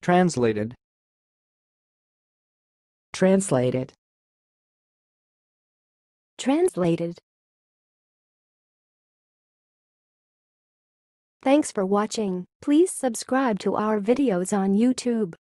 Translated. Translated. Translated. Thanks for watching. Please subscribe to our videos on YouTube.